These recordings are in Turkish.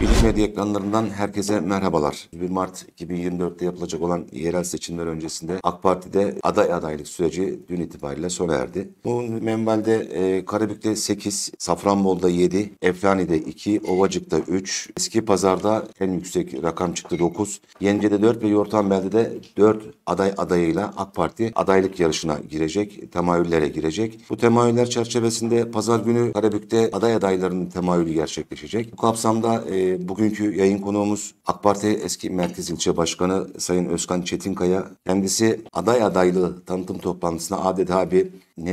Bilim Medya ekranlarından herkese merhabalar. 1 Mart 2024'te yapılacak olan yerel seçimler öncesinde AK Parti'de adaylık süreci dün itibariyle sona erdi. Bu menbalde Karabük'te 8, Safranbolu'da 7, Eflani'de 2, Ovacık'ta 3, Eskipazar'da en yüksek rakam çıktı 9, Yenice'de 4 ve Yortanbel'de 4 adayıyla AK Parti adaylık yarışına girecek, temayüllere girecek. Bu temayüller çerçevesinde pazar günü Karabük'te adaylarının temayülü gerçekleşecek. Bu kapsamda bugünkü yayın konuğumuz AK Parti eski Merkez İlçe Başkanı Sayın Özkan Çetinkaya. Kendisi adaylığı tanıtım toplantısına adeta bir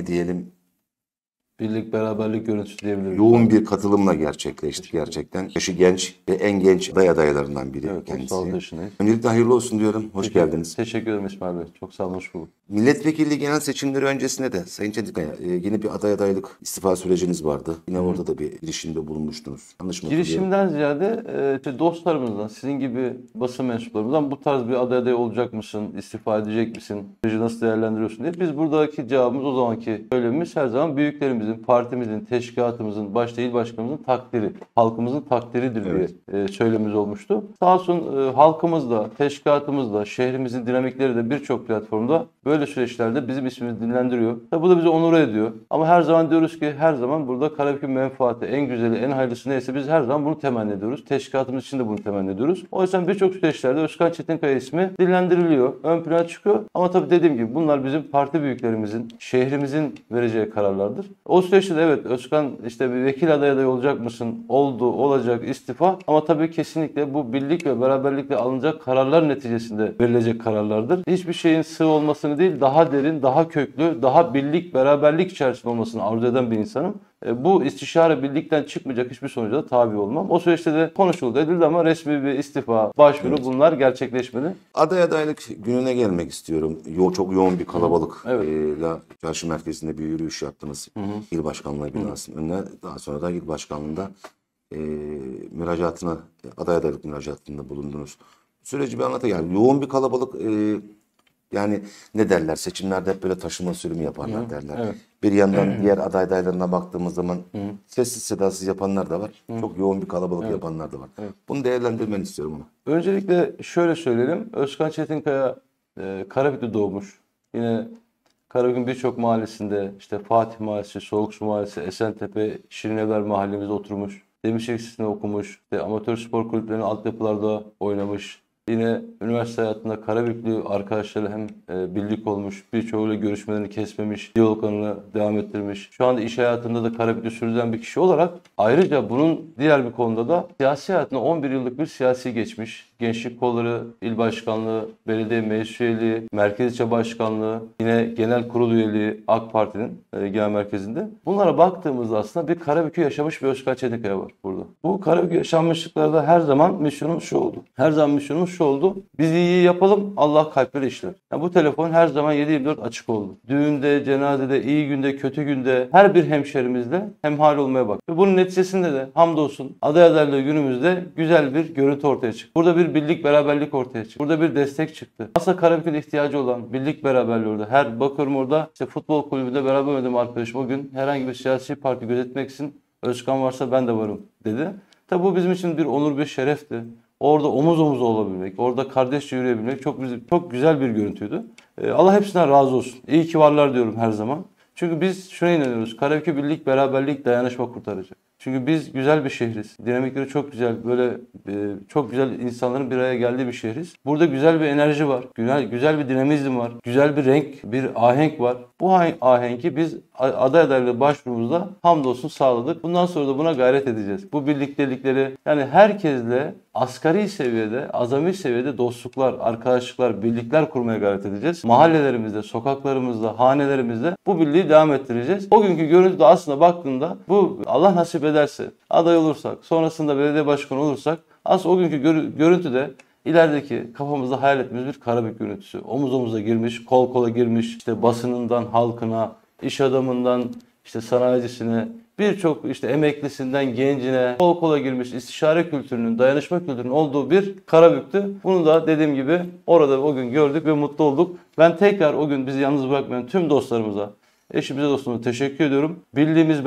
birlik beraberlik görüntüsü diyebiliriz. Yoğun bir katılımla gerçekleşti gerçekten. Yaşı genç ve en genç adaylarından biri kendisi. 36 yaşındayız. Öncelikle hayırlı olsun diyorum. Hoş geldiniz. Teşekkür ederim İsmail Bey. Çok sağ olun, hoş bulduk. Milletvekilliği genel seçimleri öncesinde de Sayın Çetinkaya yine bir adaylık istifa süreciniz vardı. Yine orada da bir girişimde bulunmuştunuz. Yanlış mı hatırlıyorum? Girişimden ziyade dostlarımızdan, sizin gibi basın mensuplarımızdan bu tarz bir aday olacak mısın, istifa edecek misin, süreci nasıl değerlendiriyorsun diye. Biz buradaki cevabımız, o zamanki söylemimiz her zaman büyüklerimizin, partimizin, teşkilatımızın, başta il başkanımızın takdiri, halkımızın takdiridir diye söylemimiz olmuştu. Sağ olsun halkımız da, teşkilatımız da, şehrimizin dinamikleri de birçok platformda böyle süreçlerde bizim ismimizi dinlendiriyor. Tabi bu da bizi onur ediyor. Ama her zaman diyoruz ki her zaman burada Karabük'ün menfaati, en güzeli, en hayırlısı neyse biz her zaman bunu temenni ediyoruz. Teşkilatımız için de bunu temenni ediyoruz. O yüzden birçok süreçlerde Özkan Çetinkaya ismi dillendiriliyor, ön plana çıkıyor. Ama tabii dediğim gibi bunlar bizim parti büyüklerimizin, şehrimizin vereceği kararlardır. O süreçte de evet Özkan işte bir vekil adayı olacak mısın? Oldu, olacak, istifa. Ama tabii kesinlikle bu birlik ve beraberlikle alınacak kararlar neticesinde verilecek kararlardır. Hiçbir şeyin sığ olmasını değil, daha derin, daha köklü, daha birlik, beraberlik içerisinde olmasını arzu eden bir insanım. Bu istişare birlikten çıkmayacak hiçbir sonuca da tabi olmam. O süreçte de konuşuldu, edildi ama resmi bir istifa, başvuru bunlar gerçekleşmedi. Adaylık gününe gelmek istiyorum. Çok yoğun bir kalabalıkla çarşı merkezinde bir yürüyüş yaptınız. İl Başkanlığı binasının önüne. Daha sonra da il başkanlığında adaylık müracaatında bulundunuz. Süreci bir anlatayım. Yani yoğun bir kalabalık, yani ne derler, seçimlerde hep böyle taşıma sürümü yaparlar derler. Evet. Bir yandan diğer adaylarına baktığımız zaman sessiz sedasız yapanlar da var. Çok yoğun bir kalabalık yapanlar da var. Bunu değerlendirmeni istiyorum ama. Öncelikle şöyle söyleyelim. Özkan Çetinkaya Karabük'te doğmuş. Yine Karabük'ün birçok mahallesinde, işte Fatih Mahallesi, Soğuksu Mahallesi, Esentepe, Şirinevler mahallemizde oturmuş. Demirçek Lisesi'nde okumuş. İşte amatör spor kulüplerinin altyapılarda oynamış. Yine üniversite hayatında Karabüklü arkadaşlarıyla hem birlik olmuş, birçoğuyla görüşmelerini kesmemiş, diyaloglarını devam ettirmiş. Şu anda iş hayatında da Karabüklü sürdüren bir kişi olarak ayrıca bunun diğer bir konuda da siyasi hayatında 11 yıllık bir siyasi geçmiş. Gençlik kolları, il başkanlığı, belediye meclis üyeliği, merkez ilçe başkanlığı, yine genel kurul üyeliği AK Parti'nin genel merkezinde. Bunlara baktığımızda aslında bir Karabük'ü yaşamış bir Özkan Çetinkaya var burada. Bu Karabük yaşanmışlıklarda her zaman misyonumuz şu oldu. Her zaman misyonumuz şu oldu. Biz iyi yapalım, Allah kalpleri işler. Yani bu telefon her zaman 7/24 açık oldu. Düğünde, cenazede, iyi günde, kötü günde her bir hemşerimizle hemhal olmaya bak. Ve bunun neticesinde de hamdolsun adaylığı günümüzde güzel bir görüntü ortaya çıktı. Burada bir birlik, beraberlik ortaya çıktı. Burada bir destek çıktı. Aslında Karabük'ün ihtiyacı olan birlik, beraberliği orada. Her bakıyorum orada işte futbol kulübünde beraber oynadığım arkadaşım o gün herhangi bir siyasi parti gözetmek için Özkan varsa ben de varım dedi. Tabi bu bizim için bir onur, bir şerefti. Orada omuz omuza olabilmek, orada kardeşçe yürüyebilmek çok güzel bir görüntüydü. Allah hepsinden razı olsun. İyi ki varlar diyorum her zaman. Çünkü biz şuna inanıyoruz. Karabük'ü birlik, beraberlik, dayanışma kurtaracak. Çünkü biz güzel bir şehriz. Dinamikleri çok güzel, böyle çok güzel insanların bir araya geldiği bir şehriz. Burada güzel bir enerji var, güzel bir dinamizm var, güzel bir renk, bir ahenk var. Bu ahenki biz adaylığı başvurumuzda hamdolsun sağladık. Bundan sonra da buna gayret edeceğiz. Bu birliktelikleri yani herkesle asgari seviyede, azami seviyede dostluklar, arkadaşlıklar, birlikler kurmaya gayret edeceğiz. Mahallelerimizde, sokaklarımızda, hanelerimizde bu birliği devam ettireceğiz. O günkü görüntüde aslında baktığında bu Allah nasip ederse aday olursak, sonrasında belediye başkanı olursak aslında o günkü görüntüde ilerideki kafamızda hayal ettiğimiz bir Karabük görüntüsü. Omuz omuza girmiş, kol kola girmiş, işte basınından halkına, iş adamından işte sanayicisine, birçok işte emeklisinden gencine kol kola girmiş istişare kültürünün, dayanışma kültürünün olduğu bir Karabük'tü. Bunu da dediğim gibi orada o gün gördük ve mutlu olduk. Ben tekrar o gün bizi yalnız bırakmayan tüm dostlarımıza, Eşimize dostumuza teşekkür ediyorum. Birliğimiz,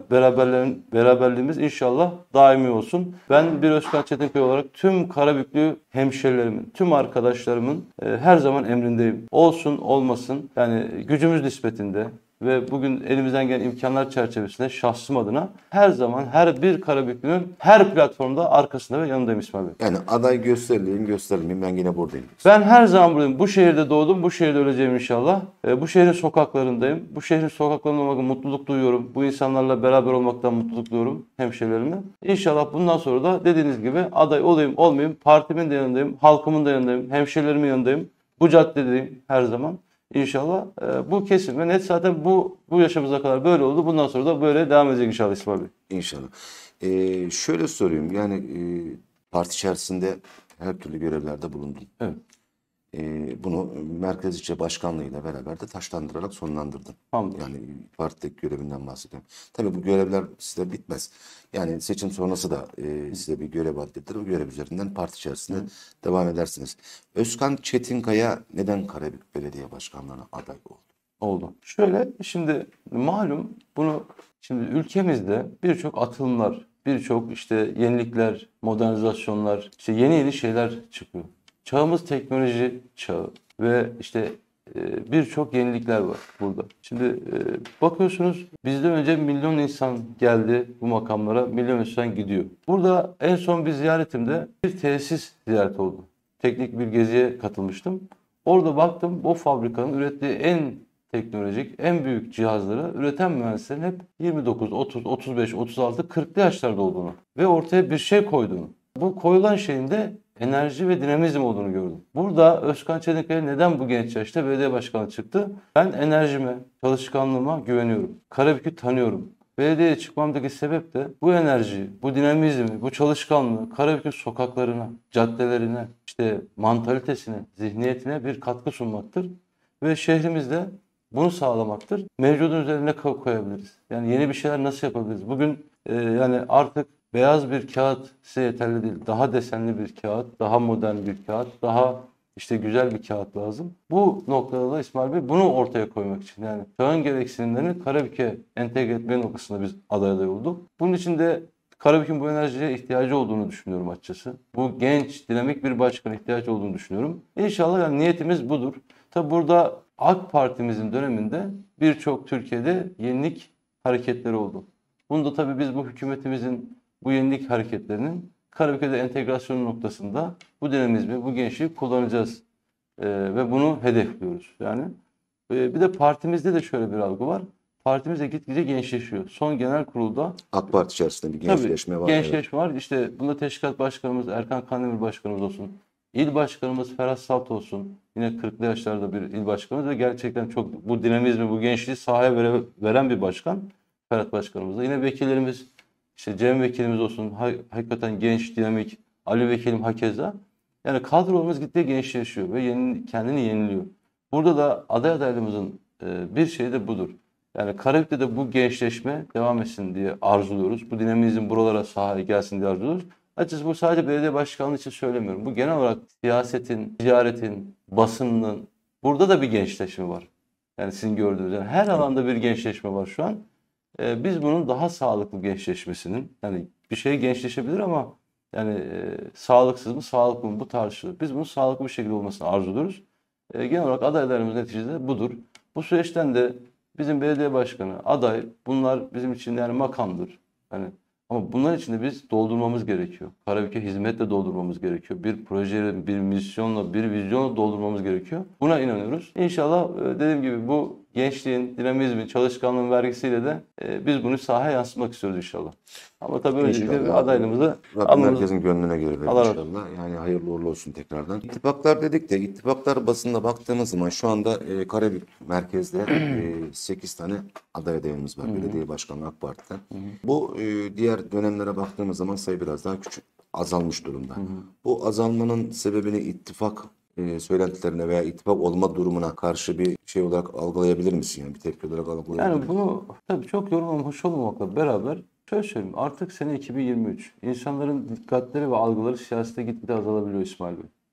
beraberliğimiz inşallah daimi olsun. Ben bir Özkan Çetinkaya olarak tüm Karabüklü hemşerilerimin, tüm arkadaşlarımın her zaman emrindeyim. Olsun olmasın yani gücümüz nispetinde ve bugün elimizden gelen imkanlar çerçevesinde şahsım adına her zaman her bir Karabüklü'nün her platformda arkasında ve yanındayım İsmail Bey. Yani aday gösterileyim gösterilmeyeyim ben yine buradayım. Ben her zaman buradayım. Bu şehirde doğdum, bu şehirde öleceğim inşallah. Bu şehrin sokaklarındayım. Bu şehrin sokaklarında olmaktan mutluluk duyuyorum. Bu insanlarla beraber olmaktan mutluluk duyuyorum hemşehrilerimle. İnşallah bundan sonra da dediğiniz gibi aday olayım olmayayım, partimin de yanındayım, halkımın da yanındayım, hemşehrilerimin yanındayım. Bu caddedeyim her zaman. İnşallah bu kesin ve net zaten bu yaşımıza kadar böyle oldu. Bundan sonra da böyle devam edecek inşallah İsmail Bey. İnşallah. Şöyle sorayım yani parti içerisinde her türlü görevlerde bulundum. Evet. Bunu Merkez İlçe Başkanlığı'yla beraber de taşlandırarak sonlandırdım. Hamdolsun. Yani partideki görevinden bahsediyorum. Tabii bu görevler size bitmez. Yani seçim sonrası da size bir görev addedilir. O görev üzerinden parti içerisinde devam edersiniz. Özkan Çetinkaya neden Karabük Belediye Başkanlığı'na aday oldu? Oldu. Şöyle şimdi malum bunu şimdi ülkemizde birçok atılımlar, birçok işte yenilikler, modernizasyonlar, işte yeni şeyler çıkıyor. Çağımız teknoloji çağı ve işte birçok yenilikler var burada. Şimdi bakıyorsunuz bizden önce milyon insan geldi bu makamlara, milyon insan gidiyor. Burada en son bir ziyaretimde bir tesis ziyareti oldu. Teknik bir geziye katılmıştım. Orada baktım o fabrikanın ürettiği en teknolojik, en büyük cihazları üreten mühendislerin hep 29, 30, 35, 36, 40'lı yaşlarda olduğunu ve ortaya bir şey koyduğunu. Bu koyulan şeyin de enerji ve dinamizm olduğunu gördüm. Burada Özkan Çetinkaya neden bu genç yaşta belediye başkanı çıktı? Ben enerjime, çalışkanlığıma güveniyorum. Karabük'ü tanıyorum. Belediyeye çıkmamdaki sebep de bu enerji, bu dinamizmi, bu çalışkanlığı Karabük'ün sokaklarına, caddelerine, işte mantalitesine, zihniyetine bir katkı sunmaktır. Ve şehrimizde bunu sağlamaktır. Mevcudun üzerine koyabiliriz. Yani yeni bir şeyler nasıl yapabiliriz? Bugün yani artık beyaz bir kağıt size yeterli değil. Daha desenli bir kağıt, daha modern bir kağıt, daha işte güzel bir kağıt lazım. Bu noktada da İsmail Bey bunu ortaya koymak için yani çağın gereksinimlerini Karabük'e entegre etme noktasında biz aday olduk. Bunun için de Karabük'ün bu enerjiye ihtiyacı olduğunu düşünüyorum açıkçası. Bu genç, dinamik bir başkana ihtiyaç olduğunu düşünüyorum. İnşallah yani niyetimiz budur. Tabi burada AK Parti'mizin döneminde birçok Türkiye'de yenilik hareketleri oldu. Bunda tabii biz bu hükümetimizin bu yenilik hareketlerinin Karabük'e entegrasyonu noktasında bu dinamizmi, bu gençliği kullanacağız. Ve bunu hedefliyoruz. Yani bir de partimizde de şöyle bir algı var. Partimiz de gitgide gençleşiyor. Son genel kurulda AK Parti içerisinde bir tabii gençleşme var. Evet. gençleşme var. İşte bunda teşkilat başkanımız Erkan Kandemir başkanımız olsun. İl başkanımız Ferhat Salt olsun. Yine 40'lı yaşlarda bir il başkanımız ve gerçekten çok bu dinamizmi, bu gençliği sahaya veren bir başkan. Ferhat başkanımız da. Yine vekillerimiz işte Cem vekilimiz olsun. Hakikaten genç, dinamik. Ali vekilim hakeza. Yani kadromuz gitgide gençleşiyor ve kendini yeniliyor. Burada da aday adaylığımızın bir şeyi de budur. Yani Karabük'te de bu gençleşme devam etsin diye arzuluyoruz. Bu dinamizm buralara sahaya gelsin diye arzuluyoruz. Açıkçası bu sadece belediye başkanlığı için söylemiyorum. Bu genel olarak siyasetin, ticaretin, basının burada da bir gençleşme var. Yani sizin gördüğünüz yani her alanda bir gençleşme var şu an. Biz bunun daha sağlıklı gençleşmesinin yani bir şey gençleşebilir ama yani sağlıksız mı sağlıklı mı bu tartışılır. Biz bunun sağlıklı bir şekilde olmasını arzuluyoruz. Genel olarak adaylarımız neticede budur. Bu süreçten de bizim belediye başkanı, aday bunlar bizim için yani makamdır. Yani ama bunlar için de biz doldurmamız gerekiyor. Karabük'e hizmetle doldurmamız gerekiyor. Bir projeyle, bir misyonla, bir vizyonla doldurmamız gerekiyor. Buna inanıyoruz. İnşallah dediğim gibi bu gençliğin, dinamizmin, çalışkanlığın vergisiyle de biz bunu sahaya yansıtmak istiyoruz inşallah. Ama tabii öncelikle İnşallah. adaylığımızı Rabbim almamız. herkesin gönlüne göre verir Allah razı inşallah. Yani hayırlı uğurlu olsun tekrardan. İttifaklar dedik de ittifaklar basında baktığımız zaman şu anda Karabük merkezde 8 tane aday adayımız var. Belediye Başkanı AK Parti'den. Bu diğer dönemlere baktığımız zaman sayı biraz daha küçük. Azalmış durumda. Bu azalmanın sebebini ittifak söylentilerine veya ittifak olma durumuna karşı bir şey olarak algılayabilir misin? Yani bir tepki olarak algılayabilir Yani misin? bunu tabii çok hoş olmamakla beraber şöyle söyleyeyim. Artık sene 2023. İnsanların dikkatleri ve algıları siyasete gitgide azalabiliyor İsmail Bey.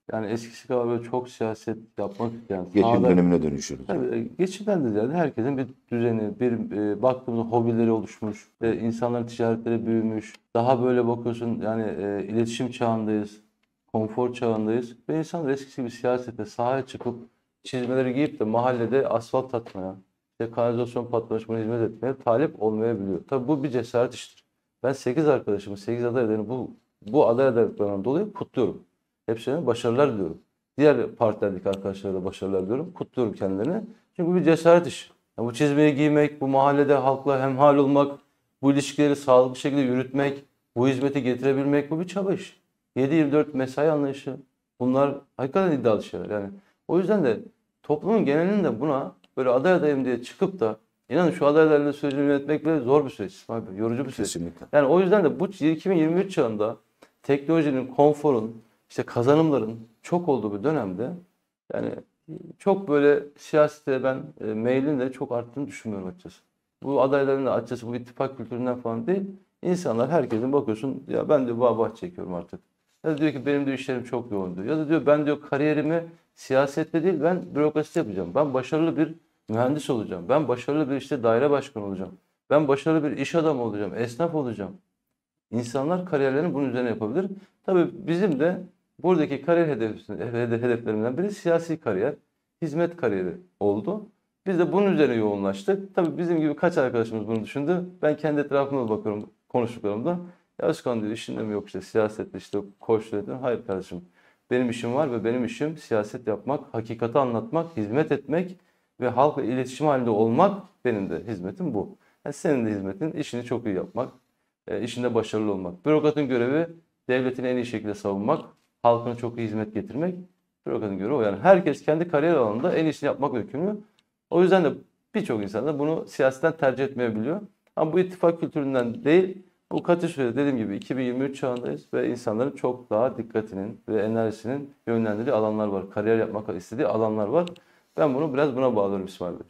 Yani eskisi kadar böyle çok siyaset yapmak isteyen, Geçim sahada dönemine dönüşüyoruz. tabii geçimden de ziyade herkesin bir düzeni, baktığımızda hobileri oluşmuş, insanların ticaretleri büyümüş. Daha böyle bakıyorsun yani iletişim çağındayız, konfor çağındayız ve insanlar eskisi gibi siyasete sahaya çıkıp çizmeleri giyip de mahallede asfalt atmaya, işte kanalizasyon patlamasına hizmet etmeye talip olmayabiliyor. Tabii bu bir cesaret işidir. Ben 8 arkadaşımı, 8 aday adayını bu aday adaylıklarından dolayı kutluyorum. Hepsine başarılar diliyorum. Diğer partilerdeki arkadaşlara da başarılar diliyorum. Kutluyorum kendilerini. Çünkü bu bir cesaret işi. Ya bu çizmeyi giymek, bu mahallede halkla hemhal olmak, bu ilişkileri sağlıklı şekilde yürütmek, bu hizmeti getirebilmek bu bir çaba işi. 7/24 mesai anlayışı. Bunlar hakikaten iddialı şeyler. Yani o yüzden de toplumun genelinde buna böyle aday adayım diye çıkıp da inanın şu aday adaylığı sürecini yönetmek bile zor bir süreç. İsmail Bey, yorucu bir süreç. Kesinlikle. Yani o yüzden de bu 2023 çağında teknolojinin, konforun, işte kazanımların çok olduğu bir dönemde yani çok böyle siyasete ben meylin de çok arttığını düşünmüyorum açıkçası. Bu adayların da açıkçası bu ittifak kültüründen falan değil. İnsanlar herkesin bakıyorsun ya ben de bağ çekiyorum artık. Ya da diyor ki benim de işlerim çok yoğun diyor. Ya da diyor ben diyor kariyerimi siyasette değil ben bürokraside yapacağım. Ben başarılı bir mühendis olacağım. Ben başarılı bir işte daire başkanı olacağım. Ben başarılı bir iş adamı olacağım. Esnaf olacağım. İnsanlar kariyerlerini bunun üzerine yapabilir. Tabii bizim de buradaki kariyer hedeflerimizden biri siyasi kariyer, hizmet kariyeri oldu. Biz de bunun üzerine yoğunlaştık. Tabii bizim gibi kaç arkadaşımız bunu düşündü. Ben kendi etrafıma bakıyorum konuştuklarımda. Ya Özkan diyor işinde mi yok işte siyasette işte koç dedi. Hayır kardeşim benim işim var ve benim işim siyaset yapmak, hakikati anlatmak, hizmet etmek ve halkla iletişim halinde olmak benim de hizmetim bu. Yani senin de hizmetin işini çok iyi yapmak, işinde başarılı olmak. Bürokratın görevi devletini en iyi şekilde savunmak, halkına çok iyi hizmet getirmek. Bürokratın görevi o. Yani herkes kendi kariyer alanında en iyisini yapmak yükümlü. O yüzden de birçok insan da bunu siyasetten tercih etmeyebiliyor. Ama bu ittifak kültüründen değil, bu katı sürede dediğim gibi 2023 çağındayız ve insanların çok daha dikkatinin ve enerjisinin yönlendirdiği alanlar var. Kariyer yapmak istediği alanlar var. Ben bunu biraz buna bağlıyorum İsmail Bey.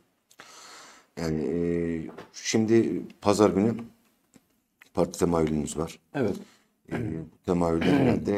Yani şimdi pazar günü parti temayülümüz var. Evet. Bu temayüller herhalde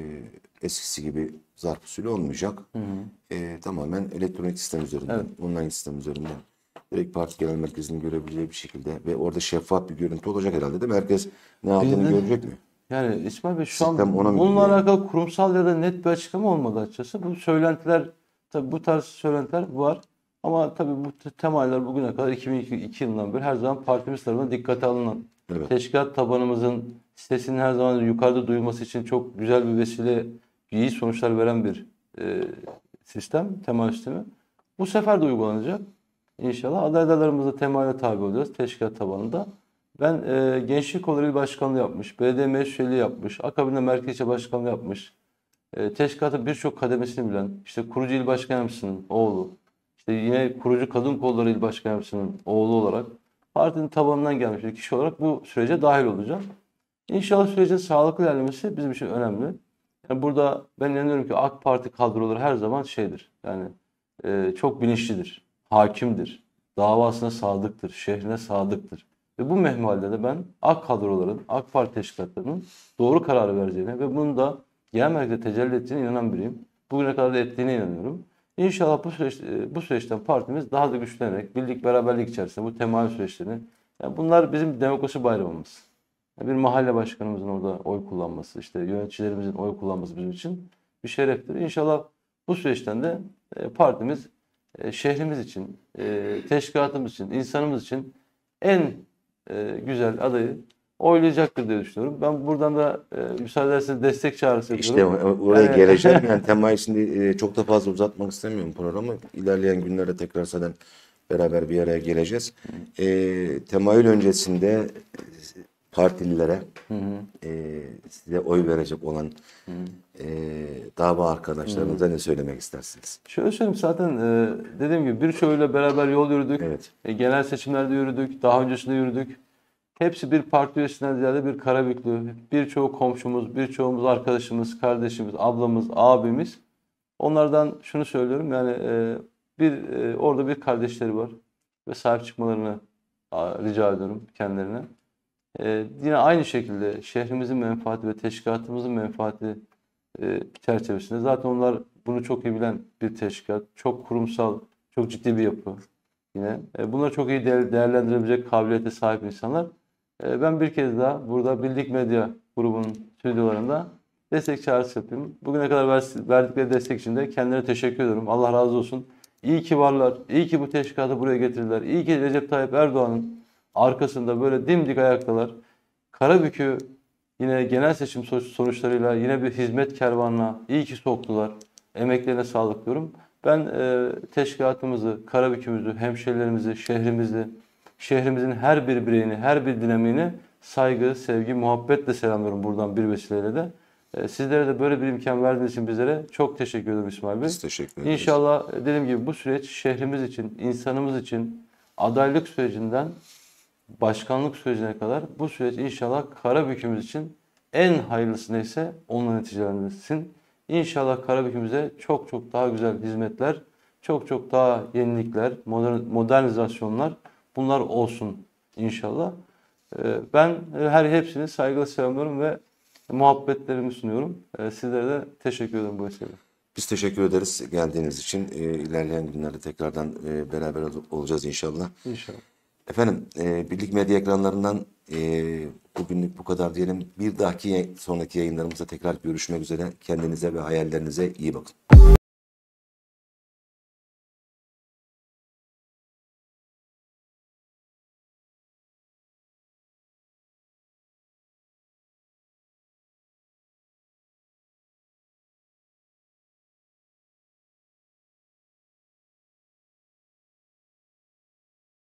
eskisi gibi zarf usulü olmayacak. Tamamen elektronik sistem üzerinden, online sistem üzerinden direkt parti genel merkezini görebileceği bir şekilde ve orada şeffaf bir görüntü olacak herhalde değil mi? Herkes ne yaptığını Bizde görecek mi? yani İsmail Bey şu Sistem ona an mı bununla gidiyor? alakalı kurumsal ya da net bir açıklama olmadı açıkçası. Bu söylentiler tabii bu tarz söylentiler var. Ama tabii bu temalar bugüne kadar 2002 yılından beri her zaman partimiz tarafından dikkate alınan, Evet. teşkilat tabanımızın sesinin her zaman yukarıda duyulması için çok güzel bir vesile, iyi sonuçlar veren bir e, sistem, temayül sistemi. Bu sefer de uygulanacak. İnşallah adaylarımız da temayüle tabi olacağız teşkilat tabanında. Ben Gençlik Kolları İl Başkanlığı yapmış, belediye meclis üyeliği yapmış, akabinde Merkez İlçe Başkanlığı yapmış. Teşkilatın birçok kademesini bilen, işte kurucu il başkan yardımcısının oğlu, işte yine kurucu kadın kolları il başkan yardımcısının oğlu olarak partinin tabanından gelmiş bir kişi olarak bu sürece dahil olacağım. İnşallah sürecin sağlıklı ilerlemesi bizim için önemli. Yani burada ben inanıyorum ki AK Parti kadroları her zaman şeydir. Yani çok bilinçlidir, hakimdir, davasına sadıktır, şehrine sadıktır. Ve bu mehvalde de ben AK kadroların, AK Parti teşkilatlarının doğru kararı vereceğine ve bunun da genel merkezde tecelli ettiğine inanan biriyim. Bugüne kadar da ettiğine inanıyorum. İnşallah bu süreçten partimiz daha da güçlenerek birlik beraberlik içerisinde bu temayül süreçlerini yani bunlar bizim demokrasi bayramımız. Bir mahalle başkanımızın orada oy kullanması, işte yöneticilerimizin oy kullanması bizim için bir şereftir. İnşallah bu süreçten de partimiz şehrimiz için, teşkilatımız için, insanımız için en güzel adayı oylayacaktır diye düşünüyorum. Ben buradan da müsaade ederseniz destek çağrısı İşte yapıyorum. oraya Yani, geleceğim. Yani temayı şimdi çok da fazla uzatmak istemiyorum programı. İlerleyen günlerde tekrar zaten beraber bir araya geleceğiz. Temayül öncesinde partililere size oy verecek olan dava arkadaşlarınıza ne söylemek istersiniz? şöyle söyleyeyim zaten dediğim gibi birçoğuyla beraber yol yürüdük. Evet. Genel seçimlerde yürüdük, daha öncesinde yürüdük. Hepsi bir parti üyesinden ziyade bir Karabüklü, birçoğu komşumuz, birçoğumuz arkadaşımız, kardeşimiz, ablamız, abimiz. Onlardan şunu söylüyorum yani orada bir kardeşleri var ve sahip çıkmalarını rica ediyorum kendilerine. Yine aynı şekilde şehrimizin menfaati ve teşkilatımızın menfaati çerçevesinde. Zaten onlar bunu çok iyi bilen bir teşkilat. Çok kurumsal, çok ciddi bir yapı yine. Bunları çok iyi değerlendirebilecek kabiliyete sahip insanlar. Ben bir kez daha burada Bildik Medya grubunun stüdyolarında destek çağrısı yapayım. Bugüne kadar verdikleri destek için de kendilerine teşekkür ediyorum. Allah razı olsun. İyi ki varlar. İyi ki bu teşkilatı buraya getirdiler. İyi ki Recep Tayyip Erdoğan'ın arkasında böyle dimdik ayaktalar. Karabük'ü yine genel seçim sonuçlarıyla yine bir hizmet kervanına iyi ki soktular. Emeklerine sağlık diyorum. Ben teşkilatımızı, Karabük'ümüzü, hemşehrilerimizi, şehrimizin her bir bireyini, her bir dinamiğini saygı, sevgi, muhabbetle selamlıyorum buradan bir vesileyle de. Sizlere de böyle bir imkan verdiğiniz için bizlere çok teşekkür ederim İsmail Bey. Biz teşekkür ederiz. İnşallah dediğim gibi bu süreç şehrimiz için, insanımız için adaylık sürecinden başkanlık sürecine kadar bu süreç inşallah Karabük'ümüz için en hayırlısı neyse onunla neticelensin. İnşallah Karabük'ümüze çok çok daha güzel hizmetler, çok çok daha yenilikler, modernizasyonlar bunlar olsun inşallah. Ben hepsini saygıyla selamlıyorum ve muhabbetlerimi sunuyorum. Sizlere de teşekkür ederim bu vesileyle. Biz teşekkür ederiz geldiğiniz için. İlerleyen günlerde tekrardan beraber olacağız inşallah. İnşallah. Efendim, Birlik Medya ekranlarından bugünlük bu kadar diyelim. Bir dahaki sonraki yayınlarımızda tekrar görüşmek üzere. Kendinize ve hayallerinize iyi bakın.